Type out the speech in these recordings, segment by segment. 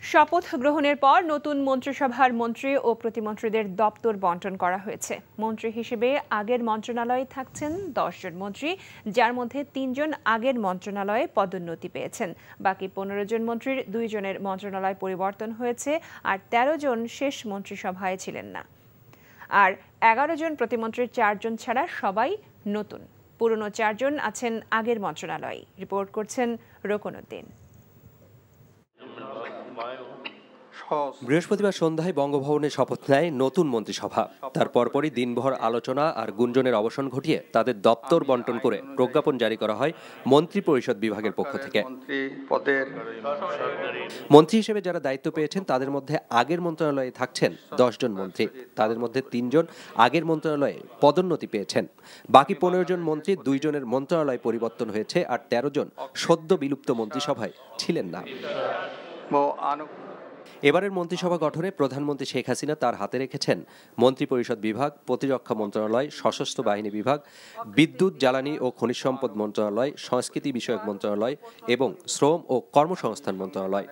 শপথ গ্রহণের পর নতুন মন্ত্রিসভার মন্ত্রী ও প্রতিমন্ত্রীদের দপ্তর বণ্টন করা হয়েছে। মন্ত্রী হিসেবে আগের মন্ত্রণালয়ে থাকছেন ১০ জন মন্ত্রী, যার মধ্যে ৩ জন আগের মন্ত্রণালয়ে পদোন্নতি পেয়েছেন। বাকি ১৫ জন মন্ত্রীর ২ জনের মন্ত্রণালয় পরিবর্তন হয়েছে, আর ১৩ জন শেষ মন্ত্রিসভায় ছিলেন না। আর ১১ জন প্রতিমন্ত্রীর ৪ জন ছাড়া সবাই নতুন। পুরনো ৪ জন আছেন আগের মন্ত্রণালয়ে। রিপোর্ট করছেন রোকনউদ্দিন। বৃহস্পতিবার সন্ধ্যায় বঙ্গভবনে শপথ নেয় নতুন মন্ত্রিসভা। তার পরপরই দিনভর আলোচনা আর গুঞ্জনের অবসান ঘটিয়ে তাদের দপ্তর বণ্টন করে প্রজ্ঞাপন জারি করা হয় মন্ত্রী পরিষদ বিভাগের পক্ষ থেকে। মন্ত্রী হিসেবে যারা দায়িত্ব পেয়েছেন তাদের মধ্যে আগের মন্ত্রণালয়ে থাকছেন ১০ জন মন্ত্রী। তাদের মধ্যে ৩ জন আগের মন্ত্রণালয়ে পদোন্নতি পেয়েছেন। বাকি ১৫ জন মন্ত্রী ২ জনের মন্ত্রণালয় পরিবর্তন হয়েছে, আর ১৩ জন সদ্য বিলুপ্ত মন্ত্রিসভায় ছিলেন না। এবারের মন্ত্রিসভা গঠনে প্রধানমন্ত্রী শেখ হাসিনা তার হাতে রেখেছেন মন্ত্রী পরিষদ বিভাগ, প্রতিরক্ষা মন্ত্রণালয়, সশস্ত্র বাহিনী বিভাগ, বিদ্যুৎ, জ্বালানি ও খনিজ সম্পদ মন্ত্রণালয়, সংস্কৃতি বিষয়ক মন্ত্রণালয় এবং শ্রম ও কর্মসংস্থান মন্ত্রণালয়।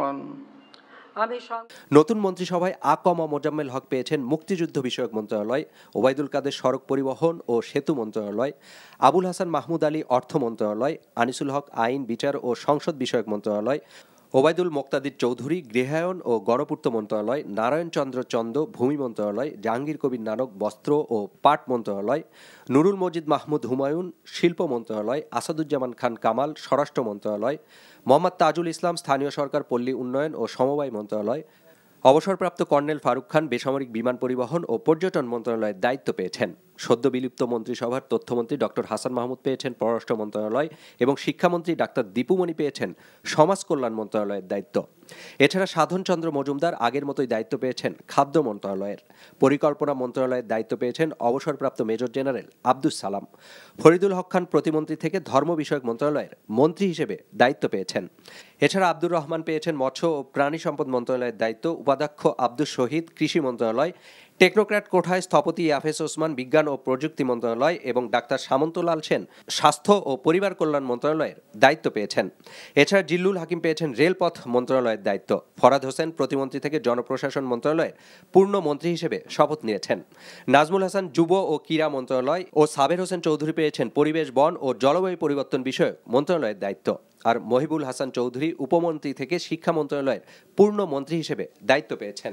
নতুন মন্ত্রিসভায় মোজাম্মেল হক পেয়েছেন মুক্তিযুদ্ধ বিষয়ক মন্ত্রণালয়, ওবায়দুল কাদের সড়ক পরিবহন ও সেতু মন্ত্রণালয়, আবুল হাসান মাহমুদ আলী অর্থ মন্ত্রণালয়, আনিসুল হক আইন, বিচার ও সংসদ বিষয়ক মন্ত্রণালয়, ওবায়দুল মোক্তাদির চৌধুরী গৃহায়ন ও গণপূর্ত মন্ত্রণালয়, নারায়ণ চন্দ্র চন্দ ভূমি মন্ত্রণালয়, জাহাঙ্গীর কবির নানক বস্ত্র ও পাট মন্ত্রণালয়, নুরুল মজিদ মাহমুদ হুমায়ুন শিল্প মন্ত্রণালয়, আসাদুজ্জামান খান কামাল স্বরাষ্ট্র মন্ত্রণালয়, মোহাম্মদ তাজুল ইসলাম স্থানীয় সরকার পল্লী উন্নয়ন ও সমবায় মন্ত্রণালয়, অবসরপ্রাপ্ত কর্নেল ফারুক খান বেসামরিক বিমান পরিবহন ও পর্যটন মন্ত্রণালয়ের দায়িত্ব পেয়েছেন। সদ্য বিলুপ্ত মন্ত্রিসভার তথ্যমন্ত্রী ডক্টর হাসান মাহমুদ পেয়েছেন পররাষ্ট্র মন্ত্রণালয় এবং শিক্ষামন্ত্রী ডাক্তার দীপুমণি পেয়েছেন সমাজ কল্যাণ মন্ত্রণালয়ের দায়িত্ব। এছাড়া সাধন চন্দ্র মজুমদার আগের মতোই দায়িত্ব পেয়েছেন খাদ্য মন্ত্রণালয়ের। পরিকল্পনা মন্ত্রণালয়ের দায়িত্ব পেয়েছেন অবসরপ্রাপ্ত মেজর জেনারেল আব্দুস সালাম। ফরিদুল হক খান প্রতিমন্ত্রী থেকে ধর্ম বিষয়ক মন্ত্রণালয়ের মন্ত্রী হিসেবে দায়িত্ব পেয়েছেন। এছাড়া আব্দুর রহমান পেয়েছেন মৎস্য ও প্রাণী সম্পদ মন্ত্রণালয়ের দায়িত্ব। উপাধ্যক্ষ আব্দুস শহীদ কৃষি মন্ত্রণালয়, টেকনোক্র্যাট কোঠায় স্থপতি ইয়াফেস ওসমান বিজ্ঞান ও প্রযুক্তি মন্ত্রণালয় এবং ডাক্তার সামন্তলাল সেন স্বাস্থ্য ও পরিবার কল্যাণ মন্ত্রণালয়ের দায়িত্ব পেয়েছেন। এছাড়া জিল্লুল হাকিম পেয়েছেন রেলপথ মন্ত্রণালয়ের দায়িত্ব। ফরাদ হোসেন প্রতিমন্ত্রী থেকে জনপ্রশাসন মন্ত্রণালয়ের পূর্ণ মন্ত্রী হিসেবে শপথ নিয়েছেন। নাজমুল হাসান যুব ও ক্রীড়া মন্ত্রণালয় ও সাবের হোসেন চৌধুরী পেয়েছেন পরিবেশ, বন ও জলবায়ু পরিবর্তন বিষয়ক মন্ত্রণালয়ের দায়িত্ব। আর মহিবুল হাসান চৌধুরী উপমন্ত্রী থেকে শিক্ষা মন্ত্রণালয়ের পূর্ণ মন্ত্রী হিসেবে দায়িত্ব পেয়েছেন।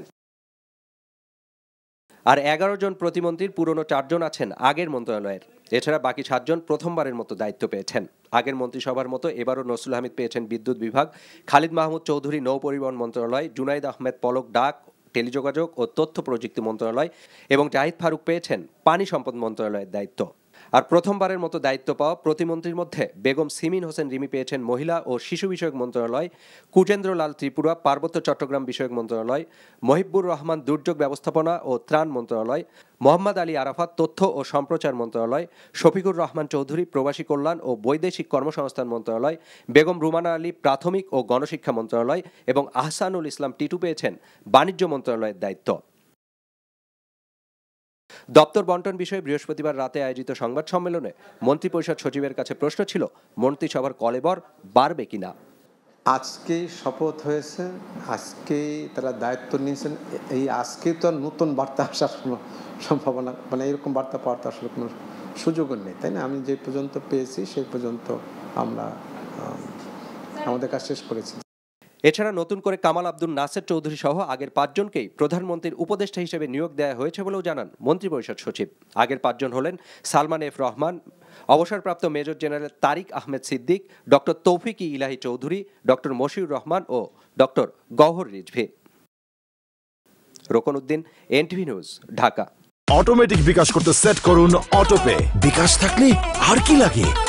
আর ১১ জন প্রতিমন্ত্রীর পুরনো ৪ জন আছেন আগের মন্ত্রণালয়ের। এছাড়া বাকি ৭ জন প্রথমবারের মতো দায়িত্ব পেয়েছেন। আগের মন্ত্রিসভার মতো এবারও নসরুল হামিদ পেয়েছেন বিদ্যুৎ বিভাগ, খালিদ মাহমুদ চৌধুরী নৌ পরিবহন মন্ত্রণালয়, জুনাইদ আহমেদ পলক ডাক, টেলিযোগাযোগ ও তথ্য প্রযুক্তি মন্ত্রণালয় এবং জাহিদ ফারুক পেয়েছেন পানি সম্পদ মন্ত্রণালয়ের দায়িত্ব। আর প্রথমবারের মতো দায়িত্ব পাওয়া প্রতিমন্ত্রীর মধ্যে বেগম সিমিন হোসেন রিমি পেয়েছেন মহিলা ও শিশু বিষয়ক মন্ত্রণালয়, কুজেন্দ্র লাল ত্রিপুরা পার্বত্য চট্টগ্রাম বিষয়ক মন্ত্রণালয়, মহিবুর রহমান দুর্যোগ ব্যবস্থাপনা ও ত্রাণ মন্ত্রণালয়, মোহাম্মদ আলী আরাফাত তথ্য ও সম্প্রচার মন্ত্রণালয়, শফিকুর রহমান চৌধুরী প্রবাসী কল্যাণ ও বৈদেশিক কর্মসংস্থান মন্ত্রণালয়, বেগম রুমানা আলী প্রাথমিক ও গণশিক্ষা মন্ত্রণালয় এবং আহসানুল ইসলাম টিটু পেয়েছেন বাণিজ্য মন্ত্রণালয়ের দায়িত্ব। দপ্তর বণ্টন বিষয়ে বৃহস্পতিবার রাতে আয়োজিত সংবাদ সম্মেলনে মন্ত্রিপরিষদ সচিবের কাছে প্রশ্ন ছিল মন্ত্রিসভার কলেবর বাড়বে কিনা। আজকে শপথ হয়েছে, আজকেই তারা দায়িত্ব নিয়েছেন, এই আজকে তো নতুন বার্তা আসার সম্ভাবনা, মানে এরকম বার্তা পাওয়ার তো আসলে কোনো সুযোগও নেই, তাই না? আমি যে পর্যন্ত পেয়েছি সেই পর্যন্ত আমরা আমাদের কাজ শেষ করেছি। এছাড়া নতুন করে কামাল আব্দুল নাসের চৌধুরী সহ আগের ৫ জনকেই প্রধানমন্ত্রীর উপদেষ্টা হিসেবে নিয়োগ দেওয়া হয়েছে বলেও জানান মন্ত্রিপরিষদ সচিব। আগের ৫ জন হলেন সালমান এফ রহমান, অবসরপ্রাপ্ত major general Tarique Ahmed Siddique, doctor Tawfiq Elahi Chowdhury, doctor Mashiur Rahman ও doctor Gowher Rizvi. Rokonuddin, NTV news, Dhaka. Automatic bKash করতে সেট করুন অটোপে। বিকাশ থাকলে আর কি লাগে।